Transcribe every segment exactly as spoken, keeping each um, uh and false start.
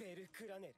ベルクラネル。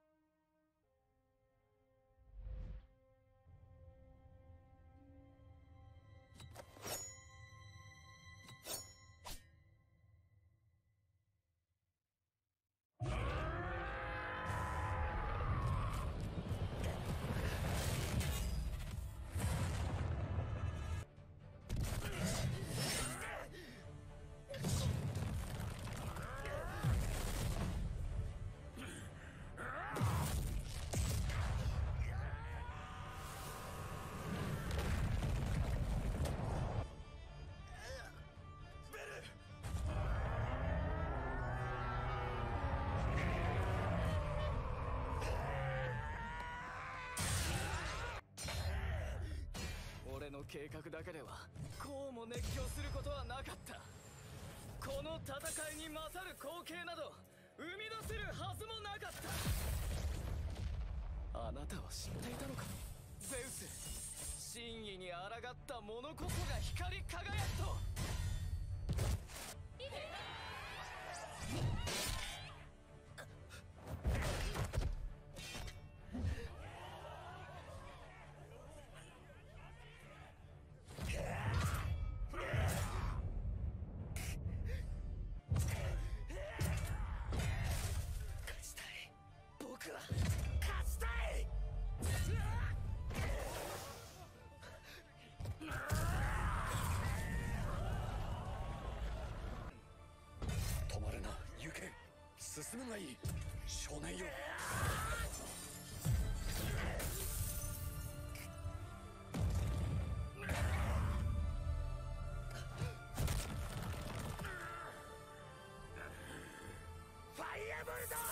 俺の計画だけではこうも熱狂することはなかった。この戦いに勝る光景など生み出せるはずもなかった。あなたは知っていたのか、ゼウス。真意に抗った者こそが光り輝くと。 僕は勝ちたい。 止まるな、行け。進むがいい、少年よ。 ファイアボルト。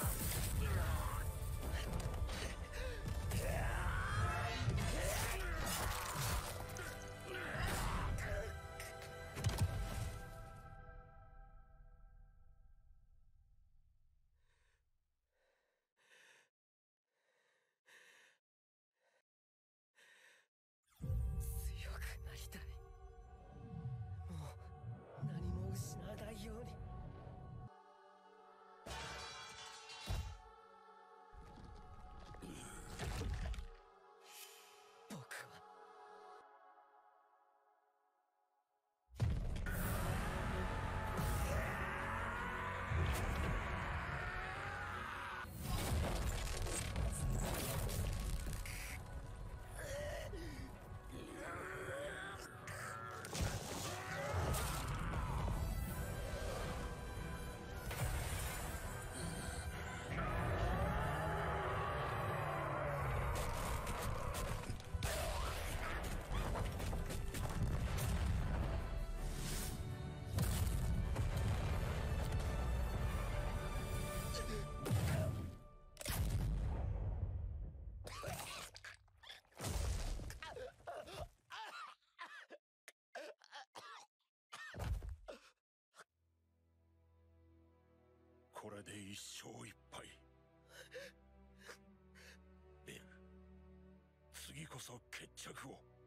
強くなりたい。もう何も失わないように。僕はこれで一勝一敗。ベル、次こそ決着を。